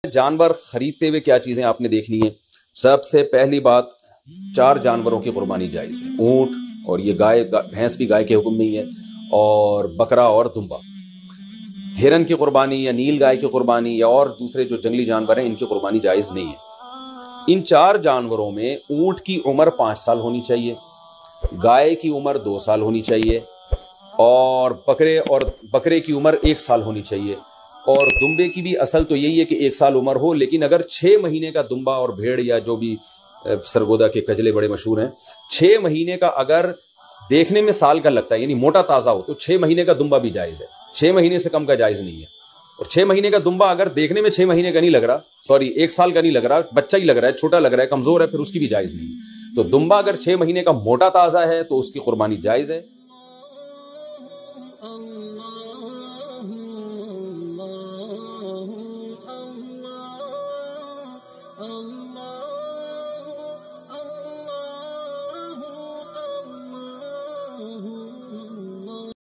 جانور خریدتے ہوئے کیا چیزیں آپ نے دیکھنی ہیں؟ سب سے پہلی بات، 4 جانوروں کی قربانی جائز ہے، اونٹ، اور یہ گائے، بھینس بھی گائے کے حکم میں ہی ہے، اور بکرا اور دمبا۔ ہرن کی قربانی یا نیل گائے کی قربانی یا اور دوسرے جو جنگلی جانور ہیں ان کی قربانی جائز نہیں ہے۔ ان 4 جانوروں میں اونٹ کی عمر 5 سال ہونی چاہیے، گائے کی عمر 2 سال ہونی چاہیے، اور بکرے کی عمر 1 سال ہونی چاہیے، اور دمبے کی بھی اصل تو یہی ہے کہ 1 سال عمر ہو، لیکن اگر 6 مہینے کا دمبا اور بھیڑ یا جو بھی سرگودا کے کجلے بڑے مشہور ہیں، 6 مہینے کا اگر دیکھنے میں سال کا لگتا ہے یعنی موٹا تازہ ہو تو 6 مہینے کا دمبا بھی جائز ہے، 6 مہینے سے کم کا جائز نہیں ہے۔ اور 6 مہینے کا دمبا اگر دیکھنے میں 6 مہینے کا نہیں لگ رہا، 1 سال کا نہیں لگ رہا، بچہ ہی لگ رہا ہے، چھوٹا لگ رہا ہے، کمزور ہے، پھر اس کی بھی جائز نہیں ہے۔ تو دمبا اگر 6 مہینے کا موٹا تازہ ہے تو اس کی قربانی جائز ہے۔ اللہ